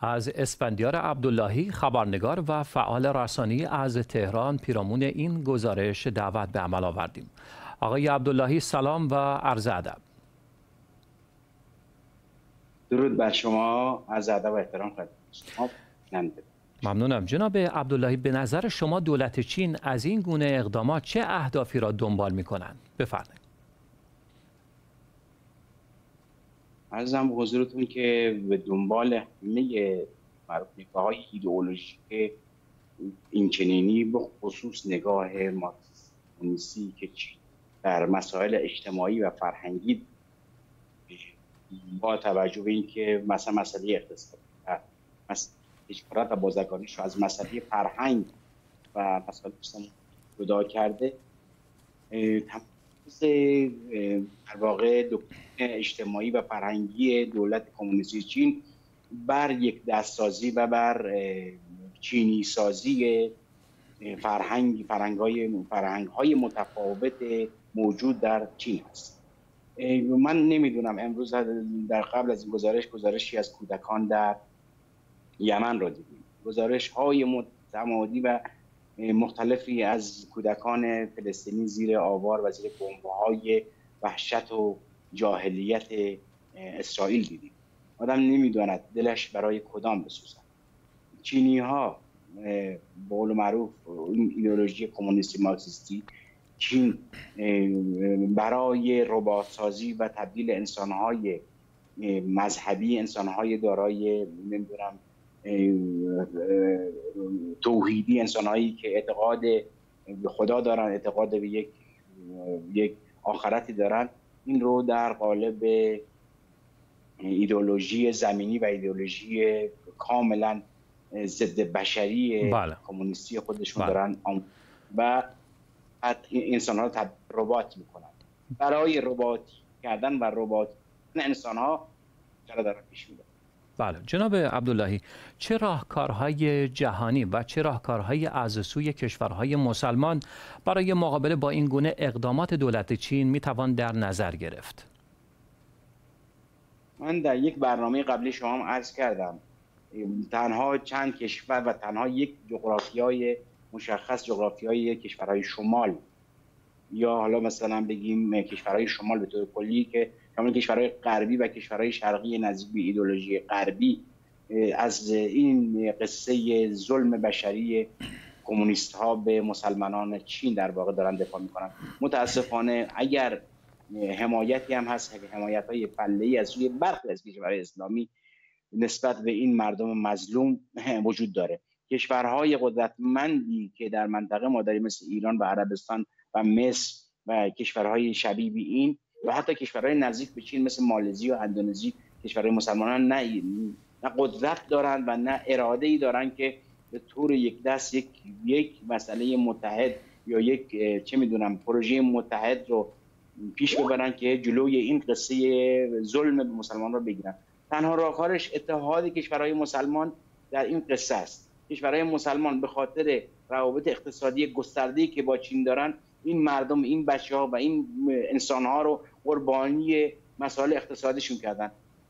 از اسفندیار عبداللهی، خبرنگار و فعال رسانه‌ای از تهران، پیرامون این گزارش دعوت به عمل آوردیم. آقای عبداللهی سلام و عرض ادب. درود بر شما، از ادب و احترام خدمت شما. ممنونم. جناب عبداللهی، به نظر شما دولت چین از این گونه اقدامات چه اهدافی را دنبال می‌کنند؟ بفرمایید. عرضم حضورتون که به دنبال همه نگاه‌های ایدئولوژیک اینچنینی به خصوص نگاه مارکسیستی که در مسائل اجتماعی و فرهنگی با توجه به اینکه مثلا مسئله اقتصادی و تجارت و بازرگانیش رو از مسئله فرهنگ و مسائل اجتماعی جدا کرده، تمرکز در واقع دکترین اجتماعی و فرهنگی دولت کمونیستی چین بر یک دستسازی و بر چینی سازی فرهنگ‌های متفاوت موجود در چین است. من نمیدونم امروز در قبل از این گزارشی از کودکان در یمن را دیدیم. گزارش‌های متمادی و مختلفی از کودکان فلسطینی زیر آوار و زیر بمب‌های وحشت و جاهلیت اسرائیل دیدیم. آدم نمیدواند دلش برای کدام بسوزد. چینی‌ها به قول معروف این ایدئولوژی کمونیستی مارکسیستی چین برای ربات سازی و تبدیل انسان‌های مذهبی، انسان‌های دارای نمیدونم توحیدی، انسان‌هایی که اعتقاد به خدا دارن، اعتقاد به یک آخرتی دارن، این رو در قالب ایدئولوژی زمینی و ایدئولوژی کاملا ضد بشری کمونیستی خودشون دارن و انسان‌ها رو ربات میکنن. برای ربات کردن و ربات انسان‌ها چرا دارن پیش میرن. بله جناب عبداللهی، چه راهکارهای جهانی و چه راهکارهای از سوی کشورهای مسلمان برای مقابله با این گونه اقدامات دولت چین میتوان در نظر گرفت؟ من در یک برنامه قبلی شما هم عرض کردم تنها چند کشور و تنها یک جغرافیای مشخص، جغرافیای کشورهای شمال یا حالا مثلا بگیم کشورهای شمال به طور کلی که شامل کشورهای غربی و کشورهای شرقی نزدیک به ایدئولوژی غربی از این قصه ظلم بشری کمونیست ها به مسلمانان چین در واقع دارن دفاع میکنن. متاسفانه اگر حمایتی هم هست، حمایت های پله‌ای از سوی برخی از کشورهای اسلامی نسبت به این مردم مظلوم وجود داره. کشورهای قدرتمندی که در منطقه ما داریم مثل ایران و عربستان و مصر و کشورهای شبیه به این و حتی کشورهای نزدیک به چین مثل مالزی و اندونزی، کشورهای مسلمانان نه قدرت دارن و نه اراده ای دارن که به طور یک دست یک مسئله متحد یا یک چه میدونم پروژه متحد رو پیش ببرن که جلوی این قصه ظلم به مسلمان رو بگیرن. تنها راهکارش اتحاد کشورهای مسلمان در این قصه است. کشورهای مسلمان به خاطر روابط اقتصادی گسترده‌ای که با چین دارن، این مردم، این بچه‌ها و این انسان‌ها رو قربانی مسائل اقتصادیشون کردن.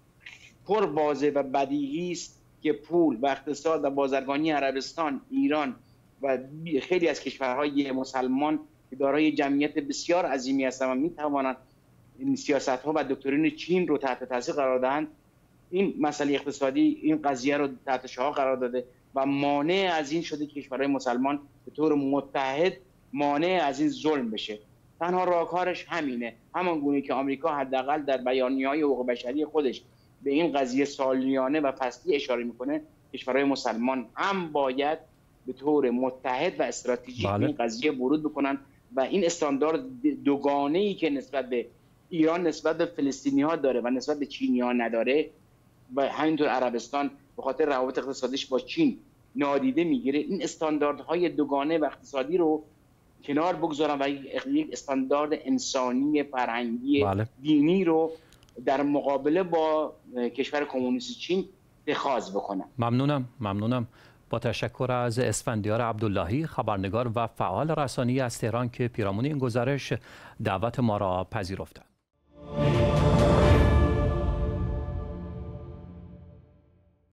پر واضح و بدیهی است که پول و اقتصاد و بازرگانی عربستان، ایران و خیلی از کشورهای مسلمان که دارای جمعیت بسیار عظیمی هستند و می‌توانند این سیاست‌ها و دکترین چین رو تحت تاثیر قرار دهند، این مسئله اقتصادی این قضیه رو تحت شعاع قرار داده و مانع از این شده که کشورهای مسلمان به طور متحد مانع از این ظلم بشه. تنها راهکارش همینه، همان گونه که آمریکا حداقل در بیانیه‌های حقوق بشری خودش به این قضیه سالیانه و فصلی اشاره میکنه. کشورهای مسلمان هم باید به طور متحد و استراتژیک این قضیه ورود بکنن و این استاندارد دوگانه‌ای که نسبت به ایران نسبت به فلسطینی‌ها داره و نسبت به چینی‌ها نداره و همینطور عربستان به خاطر روابط اقتصادیش با چین نادیده میگیره، این استانداردهای دوگانه و اقتصادی رو کنار بگذارن و یک استاندارد انسانی، فرهنگی، دینی رو در مقابله با کشور کمونیستی چین اتخاذ بکنن. ممنونم. با تشکر از اسفندیار عبداللهی، خبرنگار و فعال رسانه‌ای از تهران که پیرامون این گزارش دعوت ما را پذیرفتند.